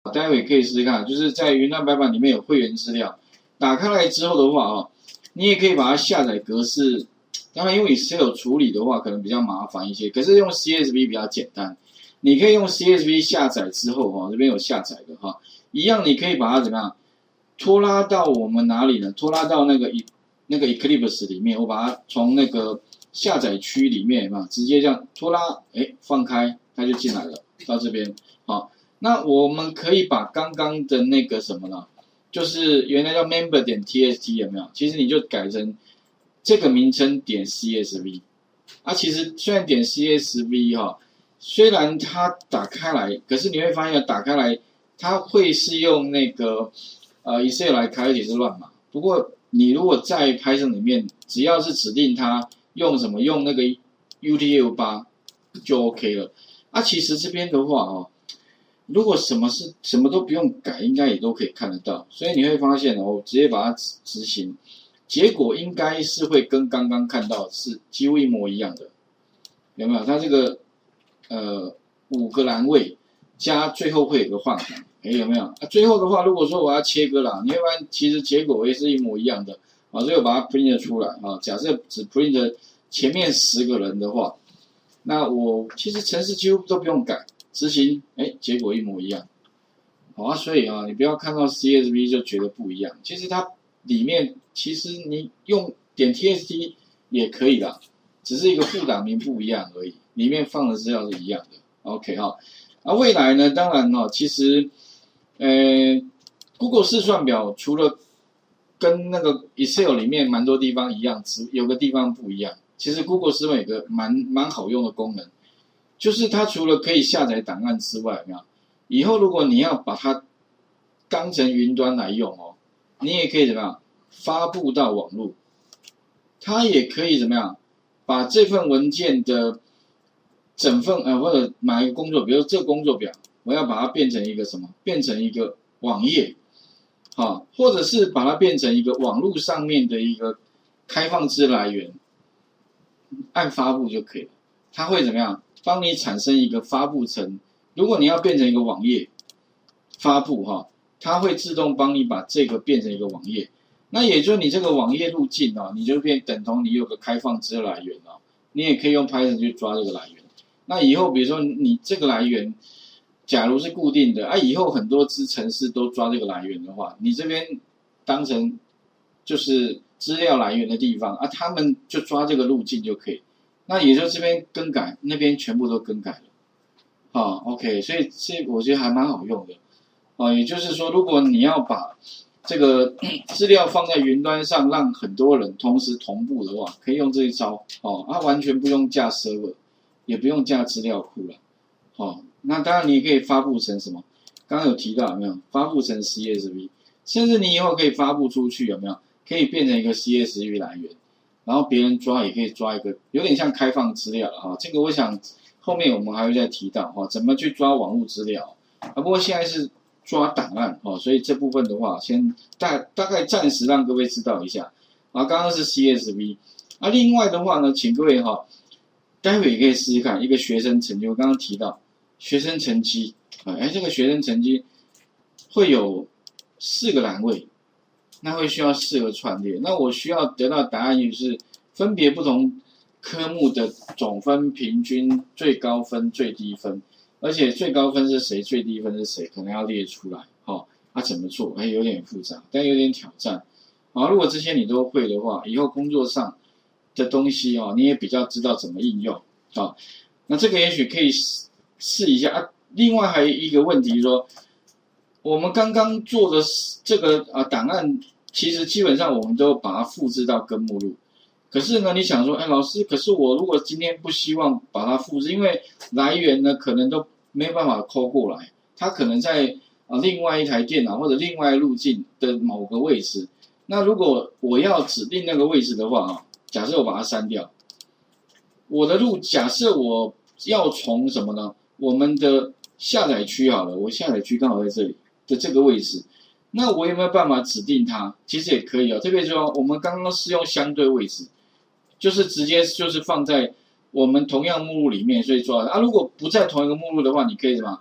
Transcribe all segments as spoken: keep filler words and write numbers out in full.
待会可以试试看，就是在云端白板里面有会员资料，打开来之后的话啊，你也可以把它下载格式。当然，因为 Excel 处理的话可能比较麻烦一些，可是用 C S V 比较简单。你可以用 C S V 下载之后哈，这边有下载的哈，一样你可以把它怎么样拖拉到我们哪里呢？拖拉到那个那个 Eclipse 里面，我把它从那个下载区里面嘛，直接这样拖拉，哎，放开，它就进来了，到这边。好，那我们可以把刚刚的那个什么呢？就是原来叫 member 点 txt 有没有？其实你就改成这个名称点 csv。啊，其实虽然点 csv 哈，虽然它打开来，可是你会发现打开来，它会是用那个呃 Excel 来开，而且是乱码。不过你如果在 Python 里面，只要是指定它用什么，用那个 U T F 八就 OK 了。啊，其实这边的话哦，如果什么是什么都不用改，应该也都可以看得到。所以你会发现哦，直接把它执行，结果应该是会跟刚刚看到是几乎一模一样的，有没有？它这个呃五个栏位加最后会有个换行，哎，有没有？啊，最后的话，如果说我要切割啦，你会发现其实结果也是一模一样的啊。所以我把它 print 出来啊。假设只 print 前面十个人的话，那我其实程式几乎都不用改，执行，哎，结果一模一样。好啊，所以啊，你不要看到 C S V 就觉得不一样，其实它里面其实你用点 txt 也可以啦，只是一个副档名不一样而已，里面放的资料是一样的。OK 哈，啊未来呢，当然哈，其实，呃 ，Google 试算表除了跟那个 Excel 里面蛮多地方一样，只有个地方不一样。其实 Google 试算有个蛮蛮好用的功能，就是它除了可以下载档案之外，有没有？以后如果你要把它当成云端来用哦，你也可以怎么样发布到网络，它也可以怎么样把这份文件的整份呃或者哪一个工作，比如说这个工作表，我要把它变成一个什么？变成一个网页，好，或者是把它变成一个网络上面的一个开放之来源，按发布就可以了。它会怎么样？帮你产生一个发布层。如果你要变成一个网页发布哈，它会自动帮你把这个变成一个网页。那也就是你这个网页路径啊，你就变等同你有个开放之来源啊，你也可以用 Python 去抓这个来源。那以后比如说你这个来源，假如是固定的啊，以后很多支程式都抓这个来源的话，你这边当成就是资料来源的地方啊，他们就抓这个路径就可以。那也就这边更改，那边全部都更改了。好 ，OK， 所以这我觉得还蛮好用的。哦，也就是说，如果你要把这个资料放在云端上，让很多人同时同步的话，可以用这一招。哦，它完全不用架 server， 也不用架资料库了。哦，那当然你也可以发布成什么？刚刚有提到有没有？发布成 C S V， 甚至你以后可以发布出去有没有？可以变成一个 C S V 来源，然后别人抓也可以抓一个，有点像开放资料了哈。这个我想后面我们还会再提到哈，怎么去抓网络资料啊？不过现在是抓档案哦，所以这部分的话，先大大概暂时让各位知道一下。啊，刚刚是 C S V， 啊，另外的话呢，请各位哈，待会也可以试试看一个学生成绩。我刚刚提到学生成绩啊，哎，这个学生成绩会有四个栏位，那会需要四个串列。那我需要得到答案就是分别不同科目的总分、平均、最高分、最低分。而且最高分是谁，最低分是谁，可能要列出来，哦，啊怎么做？哎，有点复杂，但有点挑战。啊，如果这些你都会的话，以后工作上的东西哦，你也比较知道怎么应用，啊，那这个也许可以试试一下啊。另外还有一个问题说，我们刚刚做的这个啊档案，其实基本上我们都把它复制到根目录。可是呢，你想说，哎，老师，可是我如果今天不希望把它复制，因为来源呢可能都没办法抠过来，它可能在啊另外一台电脑或者另外路径的某个位置。那如果我要指定那个位置的话啊，假设我把它删掉，我的路假设我要从什么呢？我们的下载区好了，我下载区刚好在这里的这个位置。那我有没有办法指定它？其实也可以哦，特别说我们刚刚是用相对位置。就是直接就是放在我们同样目录里面，所以抓的啊。如果不在同一个目录的话，你可以什么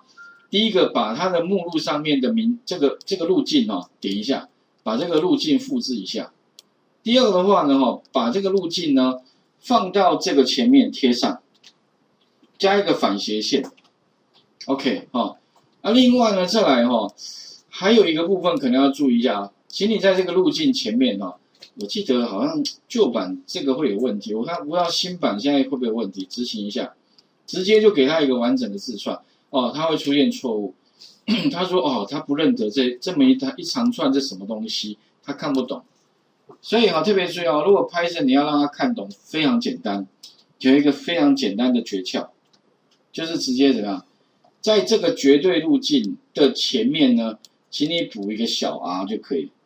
第一个把它的目录上面的名这个这个路径哦点一下，把这个路径复制一下。第二个的话呢哈，把这个路径呢放到这个前面贴上，加一个反斜线 ，OK 哈。啊，另外呢再来哈，还有一个部分可能要注意一下啊，请你在这个路径前面哈，我记得好像旧版这个会有问题，我看不知道新版现在会不会有问题，执行一下，直接就给他一个完整的字串。哦，它会出现错误。他说：“哦，他不认得这这么一一长串这什么东西，他看不懂。所以哈、哦，特别注意哦，如果 Python 你要让他看懂，非常简单，有一个非常简单的诀窍，就是直接怎么样，在这个绝对路径的前面呢，请你补一个小 r 就可以，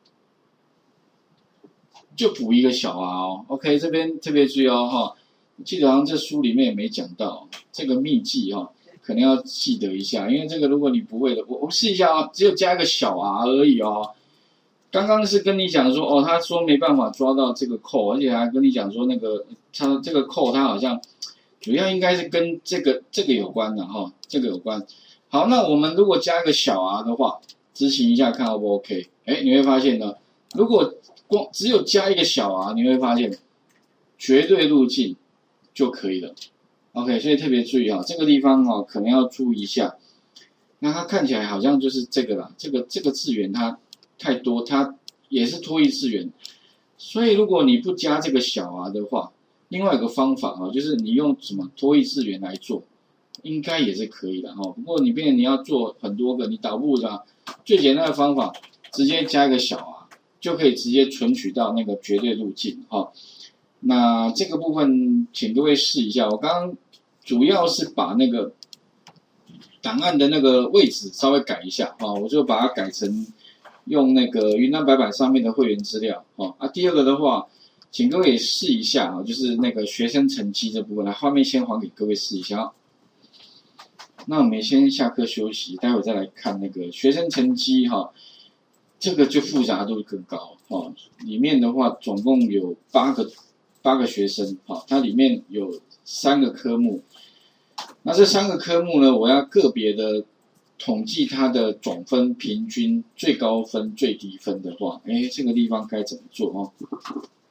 就补一个小 r 哦。OK， 这边特别注意哦，哈，记得好像这书里面也没讲到这个秘技哈、哦。”可能要记得一下，因为这个如果你不会的，我我试一下啊，只有加一个小 r 而已哦。刚刚是跟你讲说，哦，他说没办法抓到这个扣，而且还跟你讲说那个他这个扣，他好像主要应该是跟这个这个有关的哈，这个有关。好，那我们如果加一个小 r 的话，执行一下看 O 不 OK？ 哎，你会发现呢，如果光只有加一个小 r， 你会发现绝对路径就可以了。OK， 所以特别注意啊，这个地方哦，可能要注意一下。那它看起来好像就是这个啦，这个这个字元它太多，它也是脱译字元。所以如果你不加这个小 r 的话，另外有个方法啊，就是你用什么脱译字元来做，应该也是可以的哈。不过你变你要做很多个，你导入的最简单的方法，直接加一个小 r， 就可以直接存取到那个绝对路径哈。那这个部分，请各位试一下。我刚刚主要是把那个档案的那个位置稍微改一下啊，我就把它改成用那个云端白板上面的会员资料啊。啊，第二个的话，请各位试一下啊，就是那个学生成绩这部分，来画面先还给各位试一下。那我们先下课休息，待会再来看那个学生成绩哈，这个就复杂度更高哈。里面的话总共有八个。八个学生，好，它里面有三个科目，那这三个科目呢，我要个别的统计它的总分、平均、最高分、最低分的话，哎，这个地方该怎么做哦？